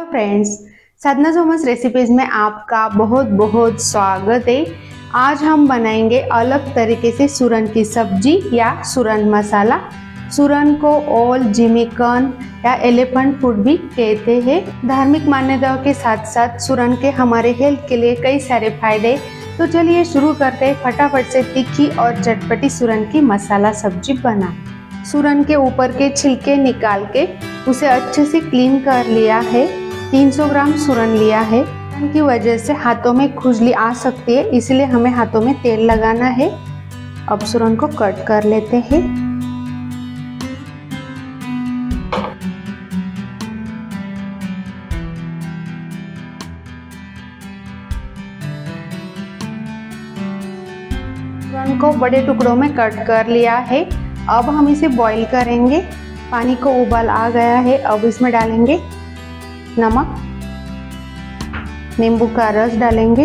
Hello friends, Sadhana Somas recipes में आपका बहुत बहुत स्वागत है। आज हम बनाएंगे अलग तरीके से सूरन की सब्जी या सूरन मसाला। सूरन को ओल, जिमीकन या एलिफेंट फूड भी कहते हैं। धार्मिक मान्यताओं के साथ साथ सूरन के हमारे हेल्थ के लिए कई सारे फायदे। तो चलिए शुरू करते हैं फटाफट से तीखी और चटपटी सूरन की मसाला सब्जी बनाएं। सूरन के ऊपर के छिलके निकाल के उसे अच्छे से क्लीन कर लिया है। 300 ग्राम सूरन लिया है। सूरन की वजह से हाथों में खुजली आ सकती है, इसलिए हमें हाथों में तेल लगाना है। अब सूरन को कट कर लेते हैं। सूरन को बड़े टुकड़ों में कट कर लिया है। अब हम इसे बॉईल करेंगे। पानी को उबाल आ गया है। अब इसमें डालेंगे नमक, नींबू का रस डालेंगे,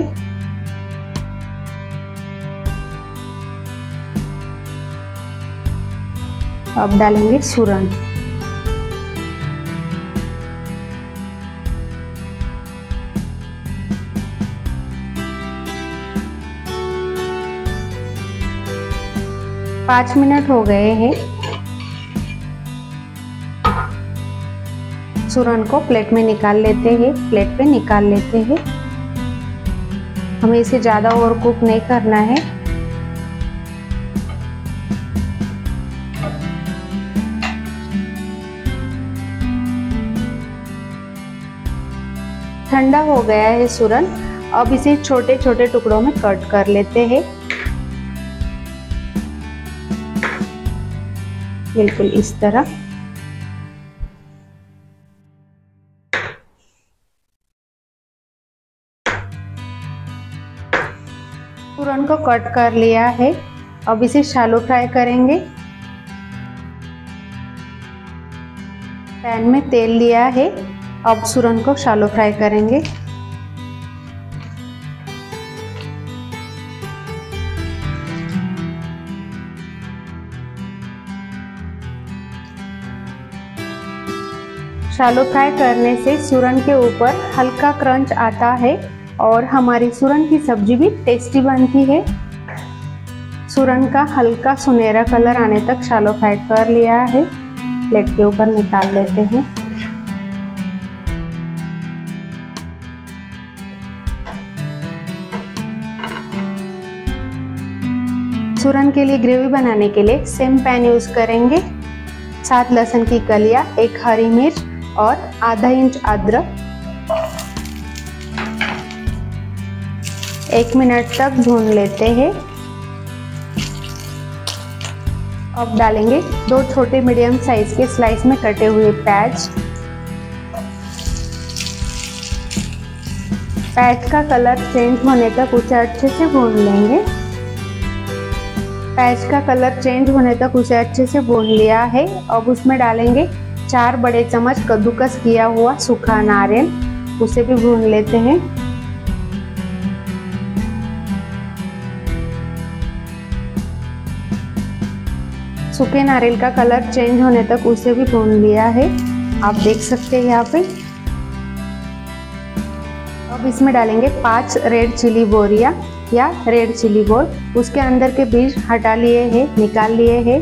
अब डालेंगे सूरन, पाँच मिनट हो गए हैं। सूरन को प्लेट में निकाल लेते हैं। प्लेट पे निकाल लेते हैं। हमें इसे ज़्यादा ओवर कुक नहीं करना है। ठंडा हो गया है सूरन। अब इसे छोटे छोटे टुकड़ों में कट कर लेते हैं। बिल्कुल इस तरह। सूरन को कट कर लिया है। अब इसे शैलो फ्राई करेंगे। पैन में तेल लिया है। अब सूरन को शैलो फ्राई करेंगे। शैलो फ्राई करने से सूरन के ऊपर हल्का क्रंच आता है और हमारी सूरन की सब्जी भी टेस्टी बनती है। सूरन का हल्का सुनहरा कलर आने तक शैलो फ्राई कर लिया है। प्लेट के ऊपर निकाल लेते हैं। सूरन के लिए ग्रेवी बनाने के लिए सेम पैन यूज करेंगे। 7 लहसुन की कलियां, 1 हरी मिर्च और आधा इंच अदरक। 1 मिनट तक भून लेते हैं। अब डालेंगे 2 छोटे मीडियम साइज के स्लाइस में कटे हुए प्याज। प्याज का कलर चेंज होने तक उसे अच्छे से भून लेंगे। प्याज का कलर चेंज होने तक उसे अच्छे से भून लिया है। अब उसमें डालेंगे 4 बड़े चम्मच कद्दूकस किया हुआ सूखा नारियल। उसे भी भून लेते हैं। सूखे नारियल का कलर चेंज होने तक उसे भी भून लिया है। आप देख सकते हैं यहाँ पे। अब इसमें डालेंगे 5 रेड चिली बोरिया या रेड चिली बोल। उसके अंदर के बीज हटा लिए हैं, निकाल लिए हैं।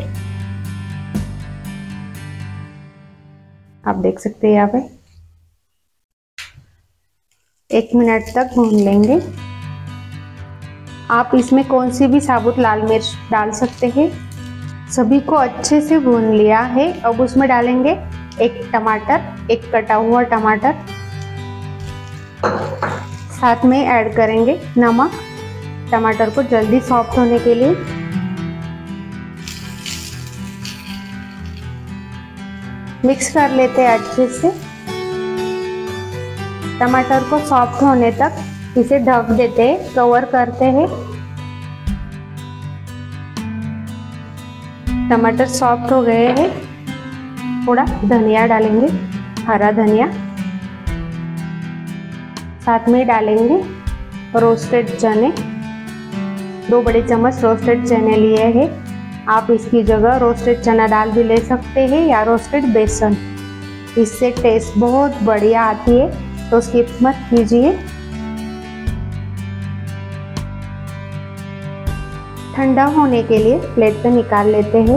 आप देख सकते हैं यहाँ पे। 1 मिनट तक भून लेंगे। आप इसमें कौन सी भी साबुत लाल मिर्च डाल सकते हैं। सभी को अच्छे से भून लिया है। अब उसमें डालेंगे 1 टमाटर, 1 कटा हुआ टमाटर। साथ में ऐड करेंगे नमक, टमाटर को जल्दी सॉफ्ट होने के लिए। मिक्स कर लेते हैं अच्छे से। टमाटर को सॉफ्ट होने तक इसे ढक देते हैं, कवर करते हैं। टमाटर सॉफ्ट हो गए हैं। थोड़ा धनिया डालेंगे, हरा धनिया। साथ में डालेंगे रोस्टेड चने। 2 बड़े चम्मच रोस्टेड चने लिए हैं। आप इसकी जगह रोस्टेड चना दाल भी ले सकते हैं या रोस्टेड बेसन। इससे टेस्ट बहुत बढ़िया आती है, तो स्किप मत कीजिए। ठंडा होने के लिए प्लेट पे निकाल लेते हैं।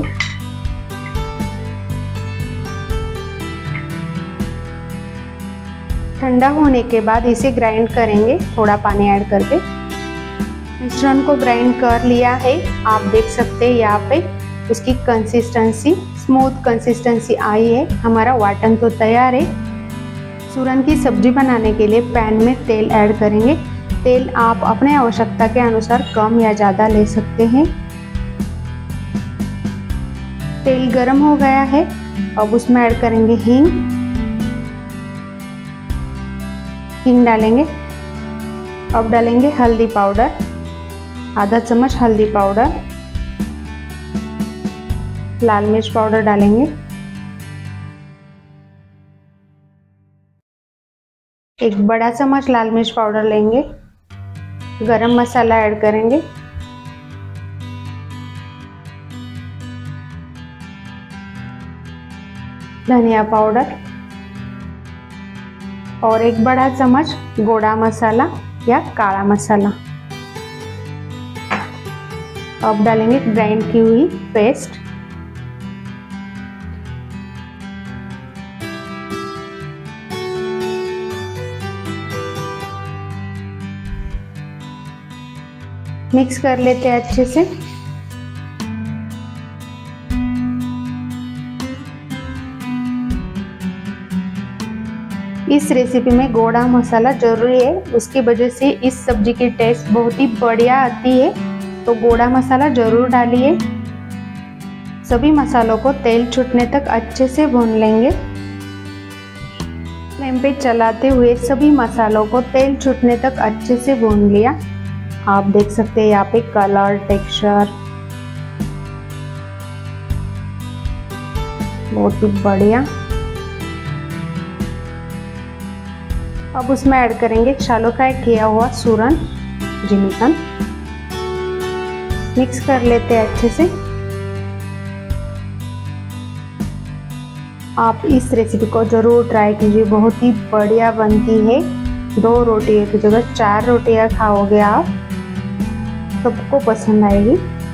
ठंडा होने के बाद इसे ग्राइंड करेंगे थोड़ा पानी ऐड करके। मिश्रण को ग्राइंड कर लिया है, आप देख सकते हैं यहाँ पे उसकी कंसिस्टेंसी स्मूथ कंसिस्टेंसी आई है। हमारा वाटन तो तैयार है। सूरन की सब्जी बनाने के लिए पैन में तेल ऐड करेंगे। तेल आप अपने आवश्यकता के अनुसार कम या ज़्यादा ले सकते हैं। तेल गरम हो गया है, अब उसमें ऐड करेंगे हींग डालेंगे। अब डालेंगे हल्दी पाउडर, आधा चम्मच हल्दी पाउडर। लाल मिर्च पाउडर डालेंगे, एक बड़ा चम्मच लाल मिर्च पाउडर लेंगे। गरम मसाला ऐड करेंगे, धनिया पाउडर और एक बड़ा चम्मच गोड़ा मसाला या काला मसाला। अब डालेंगे ग्राइंड की हुई पेस्ट। मिक्स कर लेते हैं अच्छे से। इस रेसिपी में गोड़ा मसाला जरूरी है, उसकी वजह से इस सब्जी की टेस्ट बहुत ही बढ़िया आती है, तो गोड़ा मसाला जरूर डालिए। सभी मसालों को तेल छूटने तक अच्छे से भून लेंगे। फ्लेम पे चलाते हुए सभी मसालों को तेल छूटने तक अच्छे से भून लिया। आप देख सकते हैं यहाँ पे कलर टेक्सचर बहुत ही बढ़िया। अब उसमें ऐड करेंगे शैलो फ्राई किया हुआ सूरन जिमिकन। मिक्स कर लेते हैं अच्छे से। आप इस रेसिपी को जरूर ट्राई कीजिए, बहुत ही बढ़िया बनती है। 2 रोटियों की जगह 4 रोटियां खाओगे आप, सबको पसंद आएगी।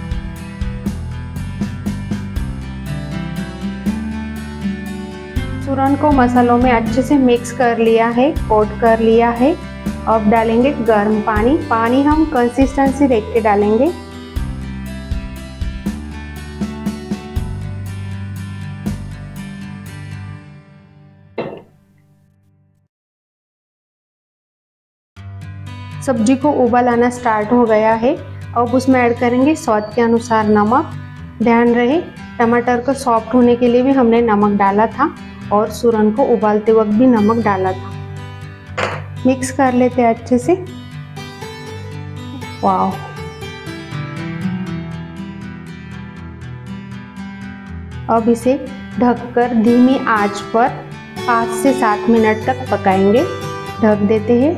सूरन को मसालों में अच्छे से मिक्स कर लिया है, कोट कर लिया है। अब डालेंगे गर्म पानी। पानी हम कंसिस्टेंसी देख के डालेंगे। सब्जी को उबाल आना स्टार्ट हो गया है। अब उसमें ऐड करेंगे स्वाद के अनुसार नमक। ध्यान रहे टमाटर को सॉफ्ट होने के लिए भी हमने नमक डाला था और सूरन को उबालते वक्त भी नमक डाला था। मिक्स कर लेते हैं अच्छे से। वाव, अब इसे ढककर धीमी आंच पर 5 से 7 मिनट तक पकाएंगे। ढक देते हैं।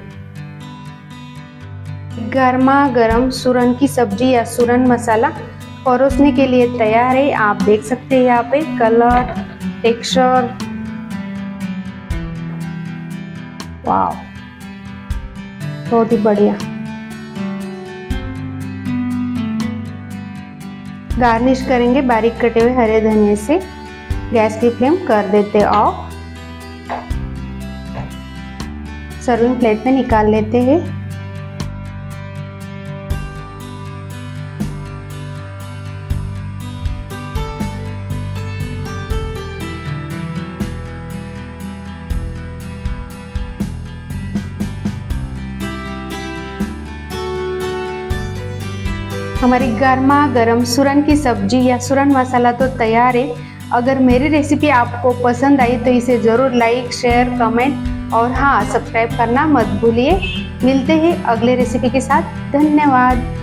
गर्मा गर्म सूरन की सब्जी या सूरन मसाला परोसने के लिए तैयार है। आप देख सकते हैं यहाँ पे कलर टेक्सचर, वाव, बहुत ही बढ़िया। गार्निश करेंगे बारीक कटे हुए हरे धनिया से। गैस की फ्लेम कर देते ऑफ। सर्विंग प्लेट में निकाल लेते हैं। हमारी गर्मा गर्म सूरन की सब्जी या सूरन मसाला तो तैयार है। अगर मेरी रेसिपी आपको पसंद आई तो इसे ज़रूर लाइक, शेयर, कमेंट और हाँ, सब्सक्राइब करना मत भूलिए। मिलते हैं अगले रेसिपी के साथ। धन्यवाद।